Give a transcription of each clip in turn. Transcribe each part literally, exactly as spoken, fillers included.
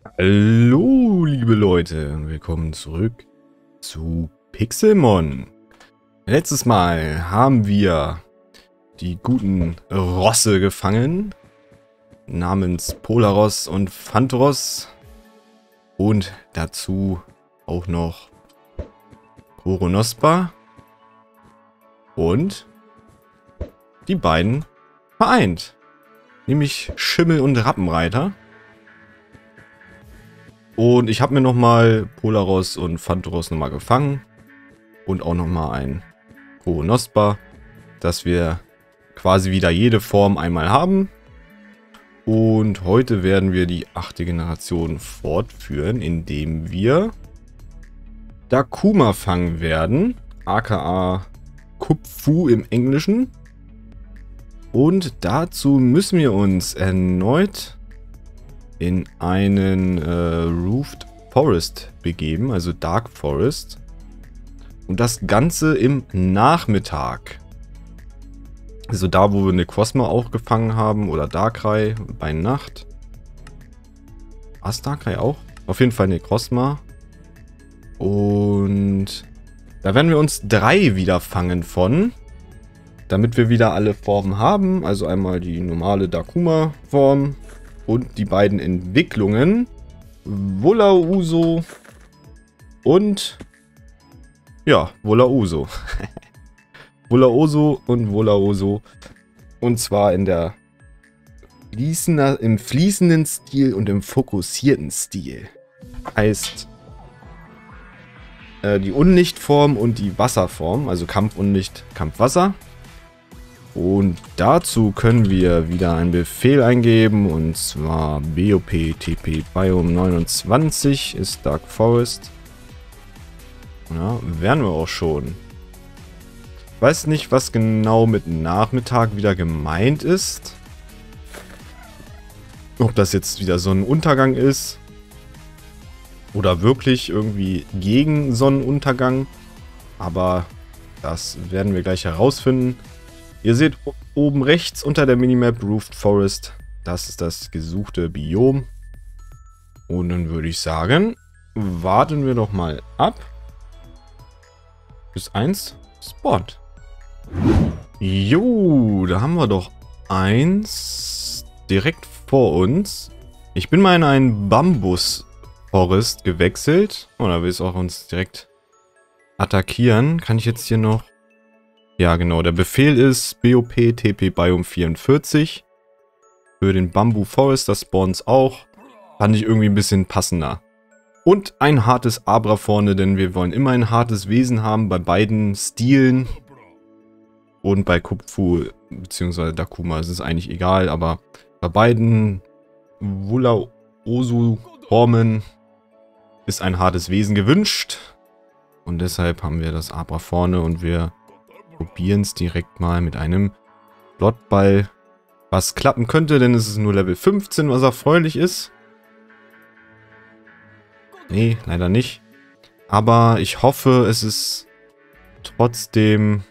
Hallo, liebe Leute, und willkommen zurück zu Pixelmon. Letztes Mal haben wir die guten Rosse gefangen, namens Polaros und Phantoros, und dazu auch noch Koronospa und die beiden vereint, nämlich Schimmel und Rappenreiter. Und ich habe mir nochmal Polaros und Phantoros nochmal gefangen. Und auch nochmal ein Koronospa, dass wir quasi wieder jede Form einmal haben. Und heute werden wir die achte Generation fortführen, indem wir Dakuma fangen werden. aka Kupfu im Englischen. Und dazu müssen wir uns erneut in einen äh, Roofed Forest begeben, also Dark Forest. Und das Ganze im Nachmittag. Also da, wo wir eine Necrozma auch gefangen haben, oder Darkrai bei Nacht. War es Darkrai auch? Auf jeden Fall Necrozma. Und da werden wir uns drei wieder fangen von, damit wir wieder alle Formen haben. Also einmal die normale Dakuma-Form. Und die beiden Entwicklungen, Wolauso und, ja, Wolauso. Wolauso und Wolauso. Und zwar in der fließender, im fließenden Stil und im fokussierten Stil. Heißt, äh, die Unlichtform und die Wasserform, also Kampfunlicht, Kampfwasser. Und dazu können wir wieder einen Befehl eingeben, und zwar B O P T P Biome neunundzwanzig ist Dark Forest. Ja, wären wir auch schon. Ich weiß nicht, was genau mit Nachmittag wieder gemeint ist. Ob das jetzt wieder Sonnenuntergang ist. Oder wirklich irgendwie gegen Sonnenuntergang. Aber das werden wir gleich herausfinden. Ihr seht oben rechts unter der Minimap Roofed Forest, das ist das gesuchte Biom. Und dann würde ich sagen, warten wir doch mal ab, bis eins spawnt. Jo, da haben wir doch eins direkt vor uns. Ich bin mal in einen Bambus Forest gewechselt. Oh, da will es auch uns direkt attackieren. Kann ich jetzt hier noch... Ja, genau. Der Befehl ist B O P T P Biome vierundvierzig. Für den Bamboo Forest, das spawns auch. Fand ich irgendwie ein bisschen passender. Und ein hartes Abra vorne, denn wir wollen immer ein hartes Wesen haben bei beiden Stilen. Und bei Kupfu bzw. Dakuma ist es eigentlich egal, aber bei beiden Wolauso-Formen ist ein hartes Wesen gewünscht. Und deshalb haben wir das Abra vorne und wir probieren es direkt mal mit einem Flottball, was klappen könnte, denn es ist nur Level fünfzehn, was erfreulich ist. Nee, leider nicht. Aber ich hoffe, es ist trotzdem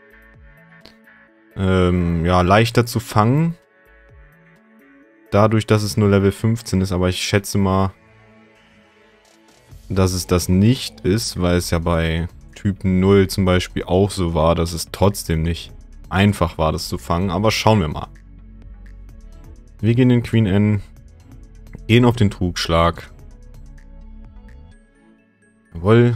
ähm, ja, leichter zu fangen. Dadurch, dass es nur Level fünfzehn ist, aber ich schätze mal, dass es das nicht ist, weil es ja bei Typen null zum Beispiel auch so war, dass es trotzdem nicht einfach war, das zu fangen. Aber schauen wir mal. Wir gehen in Queen N, gehen auf den Trugschlag. Jawohl.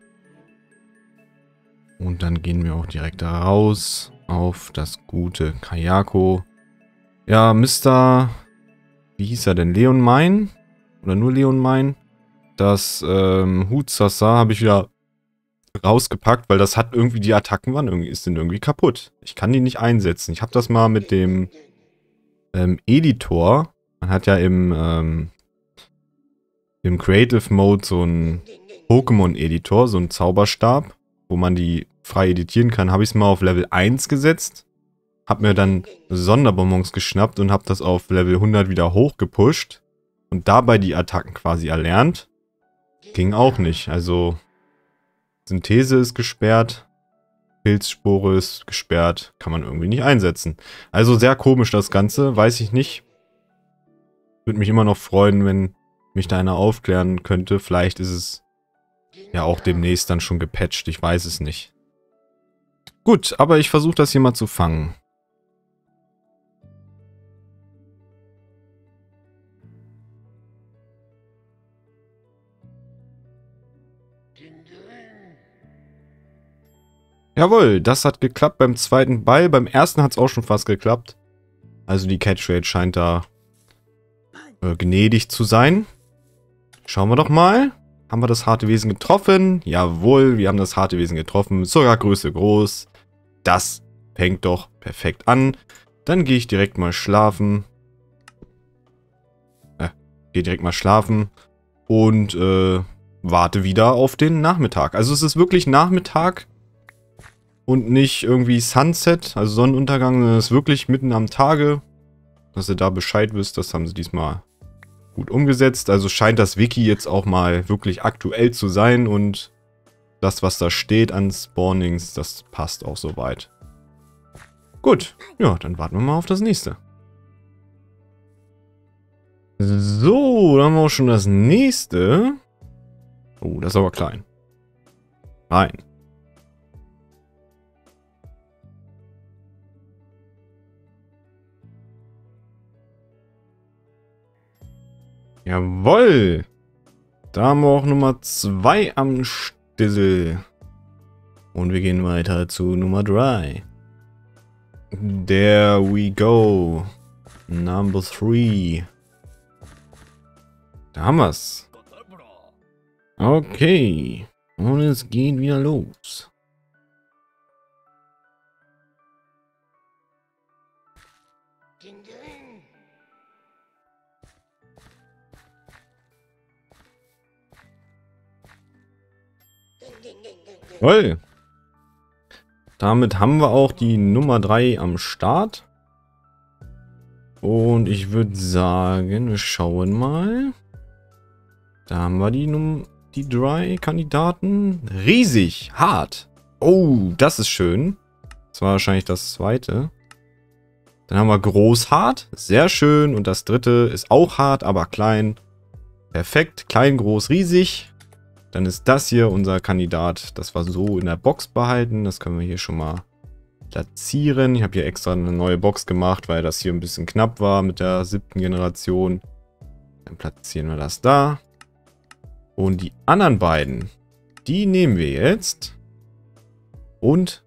Und dann gehen wir auch direkt raus auf das gute Kayako. Ja, Mister Wie hieß er denn? Leon Mine? Oder nur Leon Mine? Das ähm, Hutsasa habe ich wieder rausgepackt, weil das hat irgendwie, die Attacken waren irgendwie, ist denn irgendwie kaputt. Ich kann die nicht einsetzen. Ich habe das mal mit dem ähm, Editor. Man hat ja im, ähm, im Creative Mode so einen Pokémon-Editor, so einen Zauberstab, wo man die frei editieren kann. Habe ich es mal auf Level eins gesetzt. Habe mir dann Sonderbonbons geschnappt und habe das auf Level hundert wieder hochgepusht. Und dabei die Attacken quasi erlernt. Ging auch nicht. Also Synthese ist gesperrt, Pilzspore ist gesperrt, kann man irgendwie nicht einsetzen. Also sehr komisch das Ganze, weiß ich nicht. Würde mich immer noch freuen, wenn mich da einer aufklären könnte. Vielleicht ist es ja auch demnächst dann schon gepatcht. Ich weiß es nicht. Gut, aber ich versuche das hier mal zu fangen. Jawohl, das hat geklappt beim zweiten Ball. Beim ersten hat es auch schon fast geklappt. Also die Catchrate scheint da äh, gnädig zu sein. Schauen wir doch mal. Haben wir das harte Wesen getroffen? Jawohl, wir haben das harte Wesen getroffen. Sogar Größe groß. Das fängt doch perfekt an. Dann gehe ich direkt mal schlafen. Äh, gehe direkt mal schlafen. Und äh, warte wieder auf den Nachmittag. Also es ist wirklich Nachmittag. Und nicht irgendwie Sunset, also Sonnenuntergang, sondern es ist wirklich mitten am Tage. Dass ihr da Bescheid wisst, das haben sie diesmal gut umgesetzt. Also scheint das Wiki jetzt auch mal wirklich aktuell zu sein. Und das, was da steht an Spawnings, das passt auch soweit. Gut, ja, dann warten wir mal auf das nächste. So, dann haben wir auch schon das nächste. Oh, das ist aber klein. Rein. Jawoll. Da haben wir auch Nummer zwei am Stissel. Und wir gehen weiter zu Nummer drei. There we go. Number three. Da haben wir's. Okay. Und es geht wieder los. Toll. Damit haben wir auch die Nummer drei am Start. Und ich würde sagen, wir schauen mal. Da haben wir die, Num die drei Kandidaten. Riesig, hart. Oh, das ist schön. Das war wahrscheinlich das zweite. Dann haben wir groß-hart. Sehr schön. Und das dritte ist auch hart, aber klein. Perfekt. Klein, groß, riesig. Dann ist das hier unser Kandidat. Das war so in der Box behalten. Das können wir hier schon mal platzieren. Ich habe hier extra eine neue Box gemacht, weil das hier ein bisschen knapp war mit der siebten Generation. Dann platzieren wir das da. Und die anderen beiden, die nehmen wir jetzt und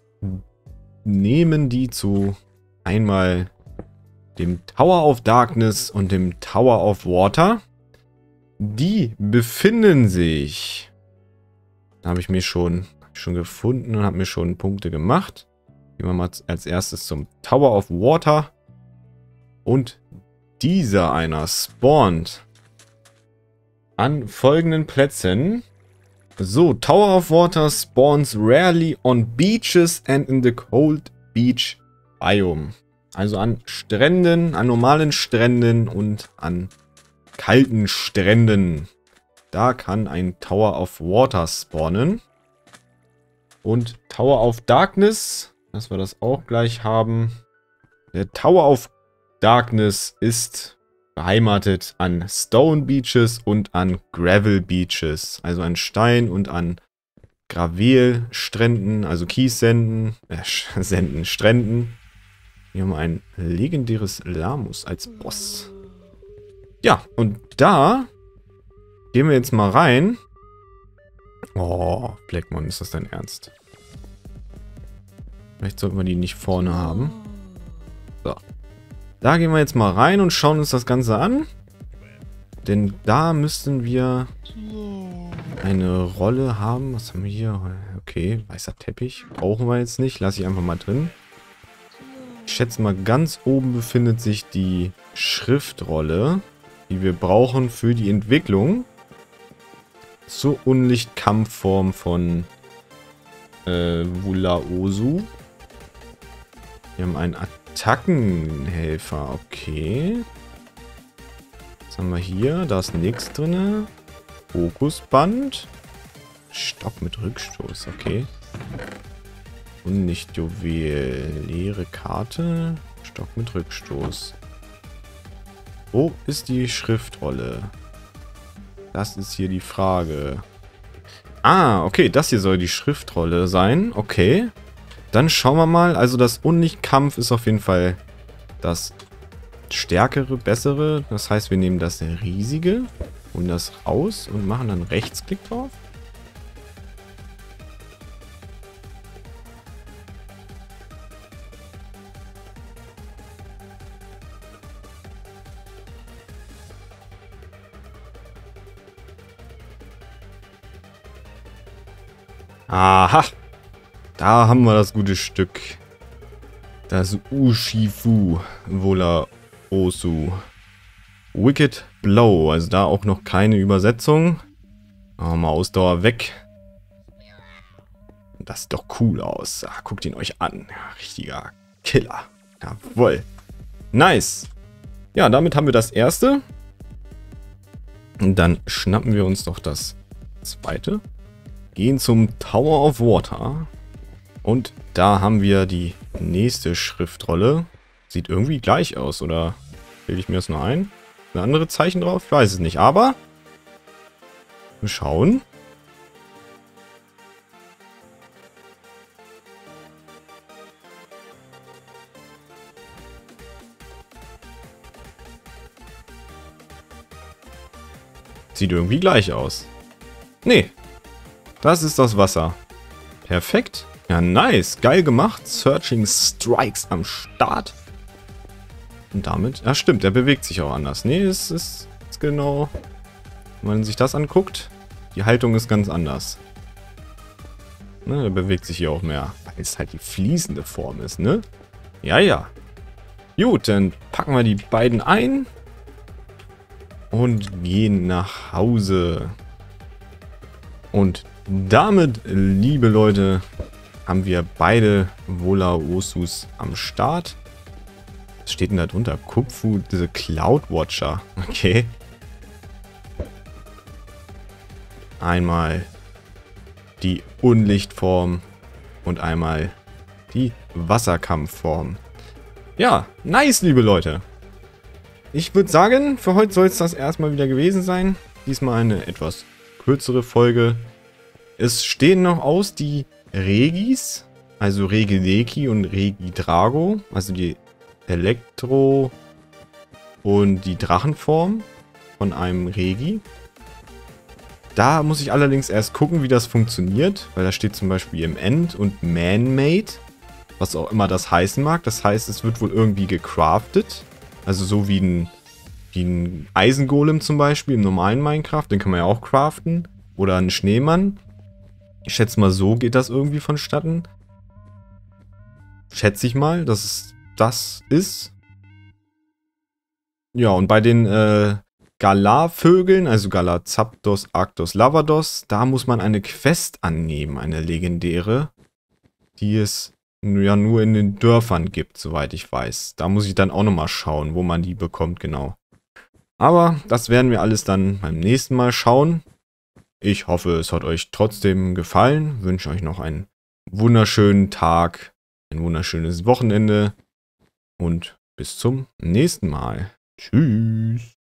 nehmen die zu einmal dem Tower of Darkness und dem Tower of Water. Die befinden sich, da habe ich mir schon, schon gefunden und habe mir schon Punkte gemacht. Gehen wir mal als erstes zum Tower of Water. Und dieser einer spawnt an folgenden Plätzen. So, Tower of Water spawns rarely on beaches and in the cold beach biome. Also an Stränden, an normalen Stränden und an kalten Stränden. Da kann ein Tower of Water spawnen. Und Tower of Darkness, dass wir das auch gleich haben. Der Tower of Darkness ist beheimatet an Stone Beaches und an Gravel Beaches. Also an Stein und an Gravel-Stränden, also Kiessenden, äh, Senden, Stränden. Hier haben wir ein legendäres Lamus als Boss. Ja, und da gehen wir jetzt mal rein. Oh, Blackmon, ist das dein Ernst? Vielleicht sollten wir die nicht vorne haben. So. Da gehen wir jetzt mal rein und schauen uns das Ganze an. Denn da müssten wir eine Rolle haben. Was haben wir hier? Okay, weißer Teppich. Brauchen wir jetzt nicht. Lasse ich einfach mal drin. Ich schätze mal, ganz oben befindet sich die Schriftrolle, die wir brauchen für die Entwicklung zur Unlichtkampfform von äh, Wulaosu. Wir haben einen Attackenhelfer, okay. Was haben wir hier? Da ist nichts drin. Fokusband. Stock mit Rückstoß, okay. Unlichtjuwel. Leere Karte. Stock mit Rückstoß. Wo ist die Schriftrolle? Das ist hier die Frage. Ah, okay, das hier soll die Schriftrolle sein. Okay. Dann schauen wir mal. Also das Unlichtkampf ist auf jeden Fall das stärkere, bessere. Das heißt, wir nehmen das riesige und das raus und machen dann Rechtsklick drauf. Aha. Da haben wir das gute Stück. Das Urshifu Wola Osu. Wicked Blow. Also da auch noch keine Übersetzung. Oh, mal Ausdauer weg. Das sieht doch cool aus. Ah, guckt ihn euch an. Ja, richtiger Killer. Jawohl. Nice. Ja, damit haben wir das erste. Und dann schnappen wir uns doch das zweite. Gehen zum Tower of Water. Und da haben wir die nächste Schriftrolle. Sieht irgendwie gleich aus, oder bilde ich mir das nur ein? Ein anderes Zeichen drauf? Ich weiß es nicht, aber wir schauen. Sieht irgendwie gleich aus. Nee. Das ist das Wasser. Perfekt. Ja, nice. Geil gemacht. Searching Strikes am Start. Und damit... Ja, stimmt. Der bewegt sich auch anders. Nee, es ist, ist genau... Wenn man sich das anguckt, die Haltung ist ganz anders. Ne, der bewegt sich hier auch mehr. Weil es halt die fließende Form ist, ne? Ja, ja. Gut, dann packen wir die beiden ein. Und gehen nach Hause. Und damit, liebe Leute, haben wir beide Wola Osus am Start. Was steht denn da drunter? Kupfu, diese Cloud Watcher. Okay. Einmal die Unlichtform und einmal die Wasserkampfform. Ja, nice, liebe Leute. Ich würde sagen, für heute soll es das erstmal wieder gewesen sein. Diesmal eine etwas kürzere Folge. Es stehen noch aus die Regis, also Regideki und Regidrago, also die Elektro- und die Drachenform von einem Regi. Da muss ich allerdings erst gucken, wie das funktioniert, weil da steht zum Beispiel im End und Man-Made, was auch immer das heißen mag. Das heißt, es wird wohl irgendwie gecraftet, also so wie ein, wie ein Eisengolem zum Beispiel im normalen Minecraft, den kann man ja auch craften, oder ein Schneemann. Ich schätze mal, so geht das irgendwie vonstatten. Schätze ich mal, dass es das ist. Ja, und bei den äh, Galar-Vögeln, also Galazapdos, Arctos, Lavados, da muss man eine Quest annehmen, eine legendäre, die es ja nur in den Dörfern gibt, soweit ich weiß. Da muss ich dann auch nochmal schauen, wo man die bekommt, genau. Aber das werden wir alles dann beim nächsten Mal schauen. Ich hoffe, es hat euch trotzdem gefallen. Wünsche euch noch einen wunderschönen Tag, ein wunderschönes Wochenende und bis zum nächsten Mal. Tschüss.